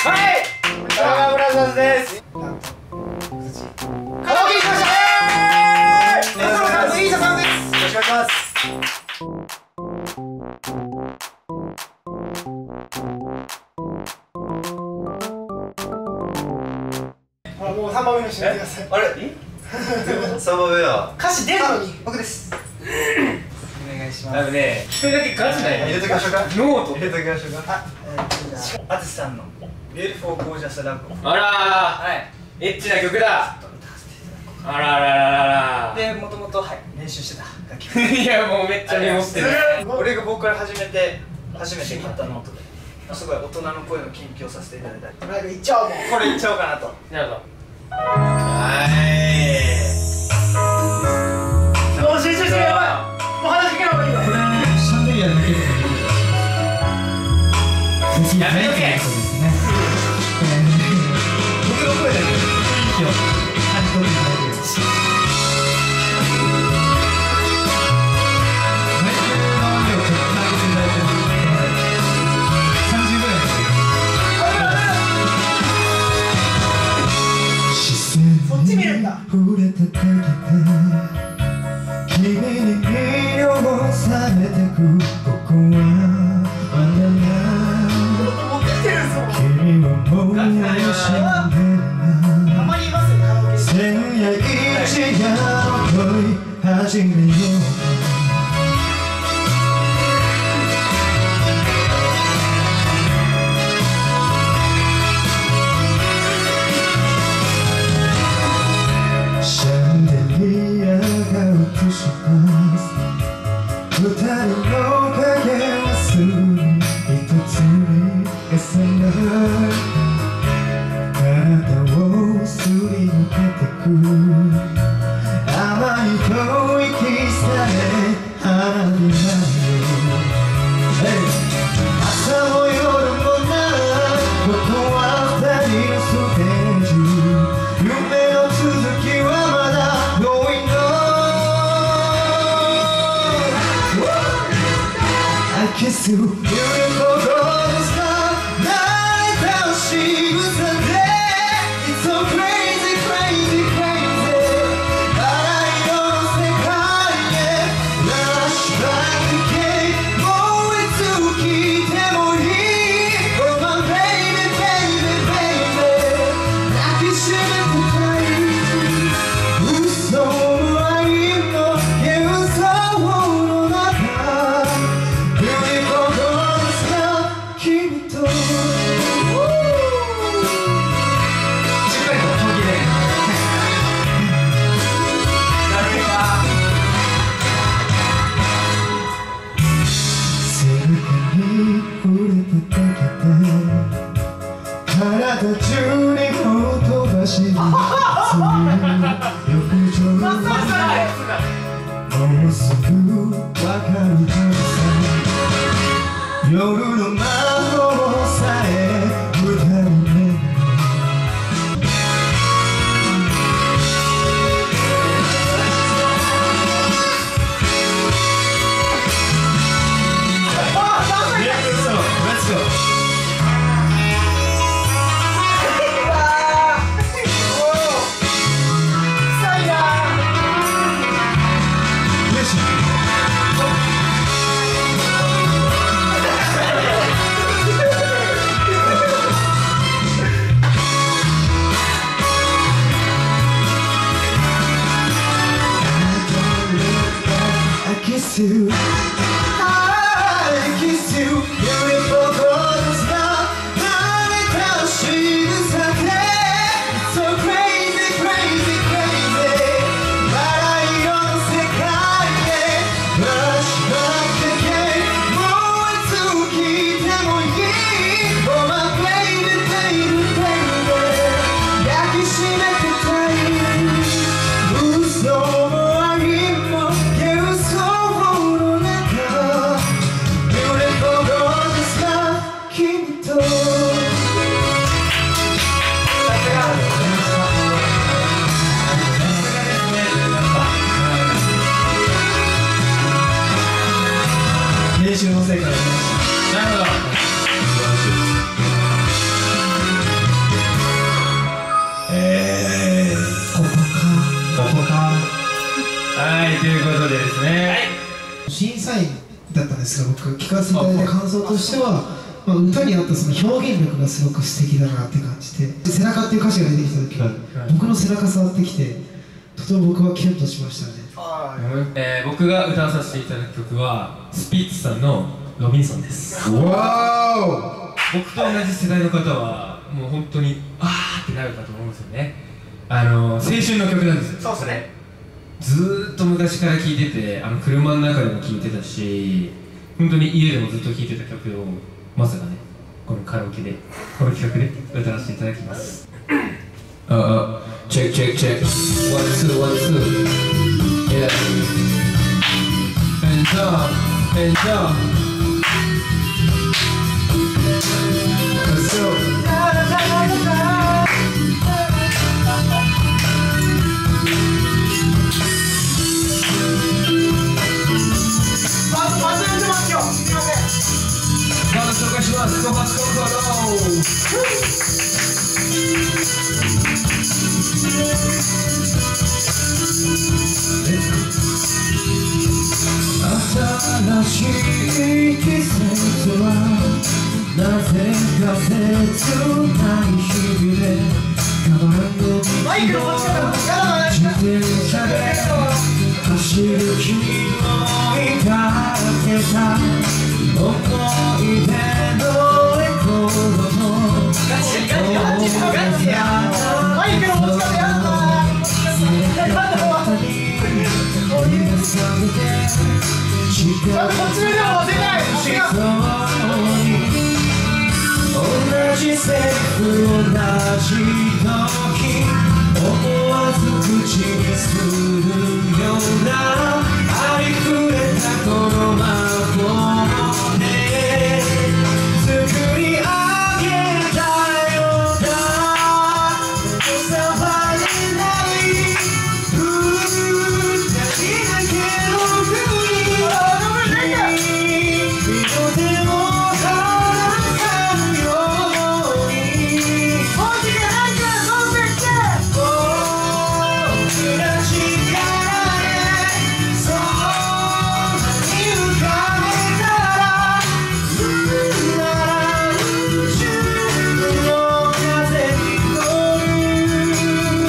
はいタラガブラザーズです。カラオケ行きました。松野さんとイーサさんです。よろしくお願いします。もう3番目の人見てください。あれ3番目は歌詞出るのに僕です。お願いします。ね、一人だけガチない入れときましょうか。ノート入れときましょうか。あつしさんのビューティフォーゴージャスラブ。あらー、はい、エッチな曲だ。あららららら。で、もともと練習してた楽曲。いや、もうめっちゃメモってる。俺がボーカル初めて買ったノートで、すごい大人の声の研究をさせていただいたり。これいっちゃおう。これいっちゃおうかなと。なるほど。はい。もう集中してる。やばい。もう話しかけない方がいいよ。これシャンデリアで見てる。やめとけ。僕の声だけ雰囲気を感じ取っていただける。マイクの音量をちょっと上げていただいて30ぐらいそっち見るんだ。触れただけで君に魅了されてくここは君はもう死んでるな。千夜一夜を恋始めよう。シャンデリアが映した二人の影はすぐに一つに重なる。体をすり抜けてく甘い吐息さえ離れないよ。朝も夜もないここは二人のステージ。夢の続きはまだ Going on。 I kiss you beautiful rose love。 泣いた仕草で It's so crazy crazy crazy。 バラ色の世界へ Rush back again。 もういつ聞いてもいい Oh my baby baby baby。 抱きしめてたい嘘も愛も幻想の中 Beautiful girls love 君としっかりと本気で誰か背中に触れてたけで体中にほとばしる熱い浴場。もうすぐわかるはずさ。夜の魔法さえ歌うね。Let's go。I kiss you, I kiss you, beautiful girls love。 泣いた仕草で It's so crazy crazy crazy。 バラ色の世界へ Rush back again。 もういつ聞いてもいい Oh my baby baby baby。 抱きしめてたい嘘も愛も幻想の中 Beautiful girls love 君と。練習の成果が出ました。なるほど。 ですね。 審査員だったんですが、僕聞かせていただいた感想としては、歌にあったその表現力がすごく素敵だなって感じで、背中っていう歌詞が出てきた時に僕の背中触ってきて、とても僕はキュンとしましたね。 僕が歌わさせていただく曲はスピッツさんの「ロビンソン」です。 わー、僕と同じ世代の方はもう本当にあーってなるかと思うんですよね。青春の曲なんですよ。 そうですね。 ずーっと昔から聴いてて、車の中でも聴いてたし、本当に家でもずっと聴いてた曲をまさかね、このカラオケでこの企画で歌わせていただきます。チェックチェックチェック 1, 2, 1, 2 Yeah And down And down Let's go紹介します。小松新しい季節はなぜか切ない日々でカバンの道を自転車で走る君を抱けた思い出のレコードとガチガチガチガチやマイクの持ち方やんな同じセリフ同じ時思わず口にするようなありふれたこの魔法で作り上げたようだ収まれない二人だけの国君の手を離さぬように大きな力でそんなに浮かべたらなら宇宙の風に乗る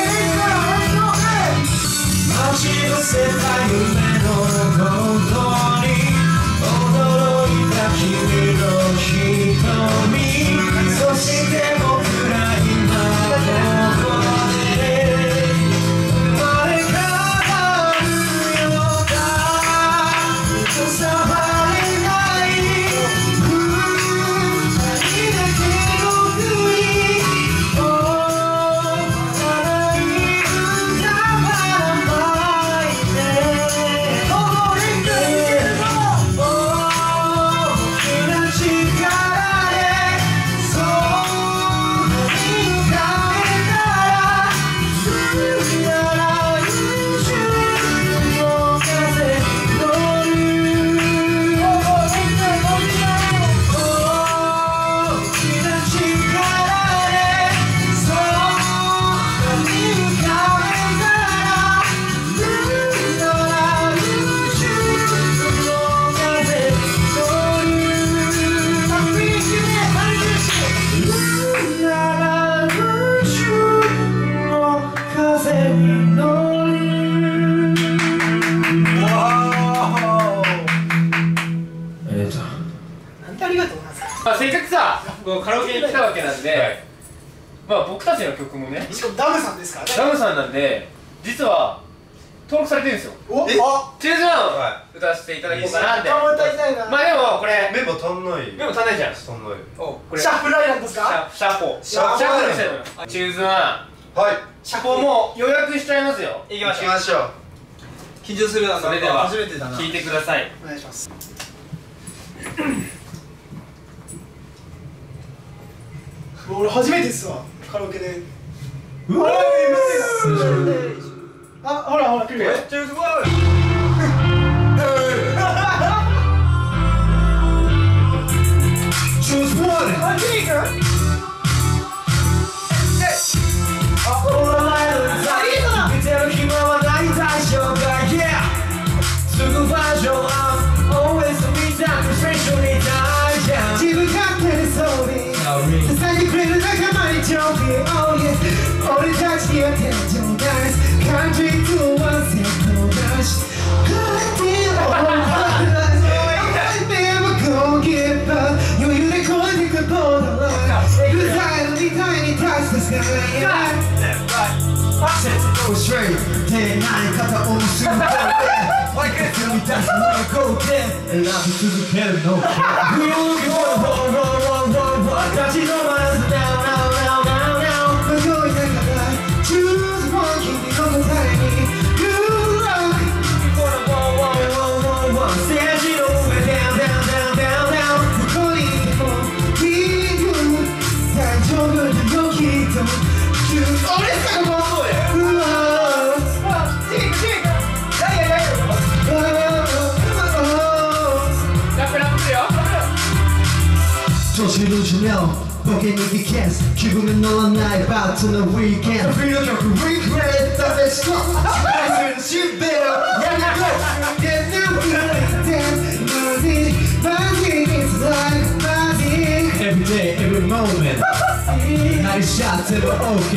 待ち伏せた夢のことに驚いた君の瞳そして僕ら今ここで生まれ変わるようだ収まれない二人だけの国終わらない歌ばまいてこぼれて大きな力でそんなに浮かべたらなら宇宙の風に乗る大きな力でそんなに浮かべたらなら宇宙の風に乗るなら宇宙の風に乗るなんてありがとうございます。 せっかくさ、カラオケに来たわけなんで、僕たちの曲もね、 しかもダムさんですからね。 ダムさんなんで、実は登録されてるんですよ。 おチューズワンを歌わせていただこうかなって。 歌いたいな。 でもこれメモ足んない。 メモ足んないじゃん。 足んない。 これシャッフルアイランドですか？ シャッフォー。 シャッフォーしてるのよ。チューズワン。 はい。 シャッこうもう予約しちゃいますよ。 行きましょう。 緊張するな。 それでは初めてだな。 聴いてください。 お願いします。俺初めてですわ、カラオケで。うわあ、ほらほら来るよ。 チューズワン。 Choose one! あ、ジミー君？ お前の見てる暇はない大丈夫だ Yeah! Don't be oh yeah 俺たちには天井ない感じとは成功なし I never gonna give up 余裕で超えてくボーダーライン具材のみたいに立つスカイ節度ストレート手ない肩を結ぶ声で生み出すものをこうで選び続けるの立ち止まらず Now Now 迷いながら Choose one 君の答えに Good luck ステージの上 Down Down どこにいても Be good 大丈夫だよきっと俺さがもう調子の寿命ボケにビケンス気分に乗らないバットのウィーケンドフリーの曲 Regret ダメストップスパイスのシューベルやめろ Get new dance Magic It's like magic Every day every moment 何しちゃっても OK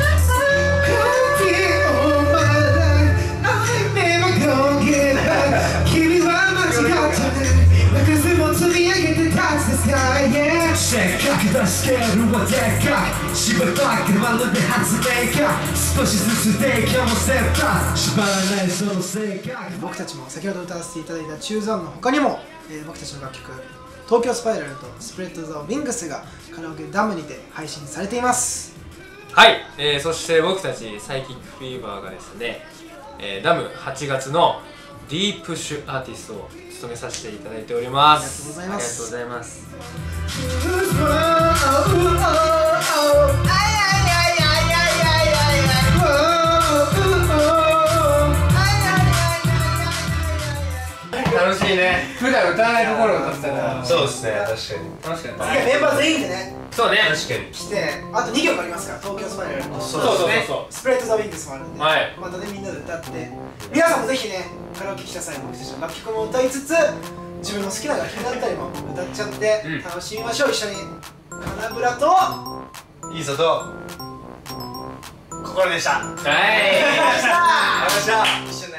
君は間違ってないなくすも積み上げて立つ sky yeah せっかく出すスケールはでかい縛るばっかまるで発明家少しずつデイキャもセッター縛らないその性格僕たちも先ほど歌わせていただいたチューゾーンの他にも、僕たちの楽曲東京スパイラルとスプレッド・ザ・ウィングスがカラオケダムにて配信されていますはい、そして僕たちサイキックフィーバーがですね、ダム8月のディープッシュアーティストを務めさせていただいております。ありがとうございます。楽しいね。普段歌わないところを歌ってたら。 そうですね、確かに。 楽しかった。 次はメンバー全員でね。 そうね。 確かに。 来て、あと2曲ありますから、東京スパイラルと。 そうね。 スプレッド・ザ・ウィングスもあるんで、 はい。 またね、みんなで歌って、皆さんもぜひね、カラオケ来た際に僕たちの楽曲も歌いつつ、自分の好きな楽曲だったりも歌っちゃって楽しみましょう、一緒に。花ブラといいぞと心でした。 はい。 ありがとうございました。